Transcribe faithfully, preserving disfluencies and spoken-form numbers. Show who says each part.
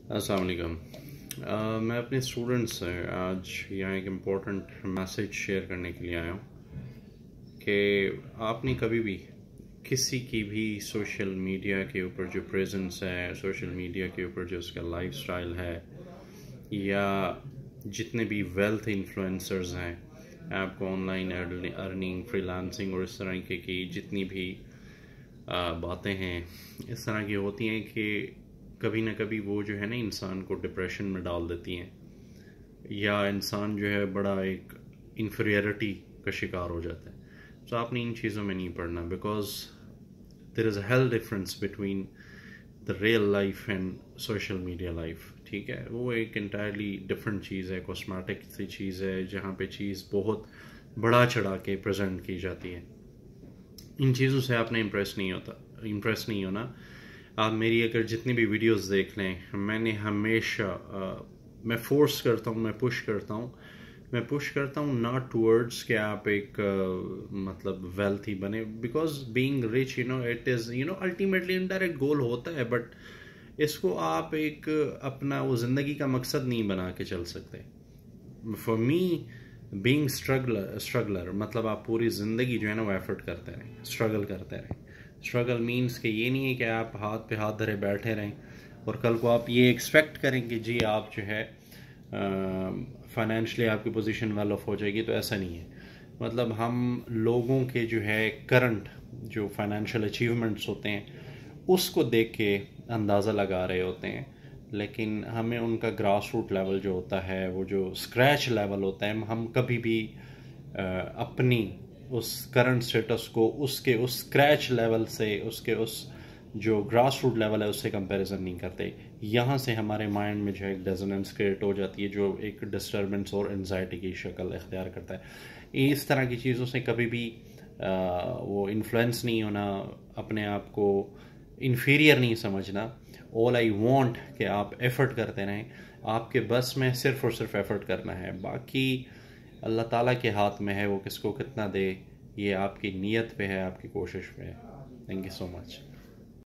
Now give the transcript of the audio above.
Speaker 1: अस्सलाम वालेकुम। अ, मैं अपने स्टूडेंट्स से आज यहाँ एक इम्पोर्टेंट मैसेज शेयर करने के लिए आया हूँ कि आपने कभी भी किसी की भी सोशल मीडिया के ऊपर जो प्रेजेंस है, सोशल मीडिया के ऊपर जो उसका लाइफस्टाइल है, या जितने भी वेल्थ इन्फ्लुएंसर्स हैं, आपको ऑनलाइन अर्निंग, फ्रीलांसिंग और इस तरह के की जितनी भी बातें हैं इस तरह की होती हैं कि कभी ना कभी वो जो है ना इंसान को डिप्रेशन में डाल देती हैं, या इंसान जो है बड़ा एक इन्फीरियरिटी का शिकार हो जाता है। तो आपने इन चीज़ों में नहीं पढ़ना, because there is a hell difference between the real life and social media life. ठीक है, वो एक इंटायरली डिफरेंट चीज़ है, कॉस्मेटिक सी चीज़ है जहाँ पे चीज़ बहुत बड़ा चढ़ा के प्रेजेंट की जाती है। इन चीज़ों से आपने इम्प्रेस नहीं होता इम्प्रेस नहीं होना। आप मेरी अगर जितनी भी वीडियोस देख लें, मैंने हमेशा आ, मैं फोर्स करता हूँ, मैं पुश करता हूँ मैं पुश करता हूँ नॉट टूवर्ड्स कि आप एक आ, मतलब वेल्थी बने, because being rich you know it is you know ultimately indirect goal होता है, बट इसको आप एक अपना वो ज़िंदगी का मकसद नहीं बना के चल सकते। For me being struggler struggler मतलब आप पूरी ज़िंदगी जो है ना वो एफर्ट करते रहें, स्ट्रगल करते रहें। स्ट्रगल मीन्स कि ये नहीं है कि आप हाथ पे हाथ धरे बैठे रहें और कल को आप ये एक्सपेक्ट करें कि जी आप जो है फाइनेंशियली आपकी पोजीशन वेल ऑफ हो जाएगी, तो ऐसा नहीं है। मतलब हम लोगों के जो है करंट जो फाइनेंशियल अचीवमेंट्स होते हैं उसको देख के अंदाज़ा लगा रहे होते हैं, लेकिन हमें उनका ग्रास रूट लेवल जो होता है, वो जो स्क्रैच लेवल होता है, हम कभी भी आ, अपनी उस करंट स्टेटस को उसके उस स्क्रैच लेवल से, उसके उस जो ग्रास रूट लेवल है उससे कंपैरिजन नहीं करते। यहाँ से हमारे माइंड में जो है एक डिसोनेंस क्रिएट हो जाती है, जो एक डिस्टर्बेंस और एनजाइटी की शक्ल इख्तियार करता है। इस तरह की चीज़ों से कभी भी आ, वो इन्फ्लुएंस नहीं होना, अपने आप को इन्फीरियर नहीं समझना। ऑल आई वांट कि आप एफ़र्ट करते रहें, आपके बस में सिर्फ़ और सिर्फ एफ़र्ट करना है, बाकी अल्लाह ताला के हाथ में है वो किसको कितना दे, ये आपकी नीयत पे है, आपकी कोशिश पे है। Thank you so much.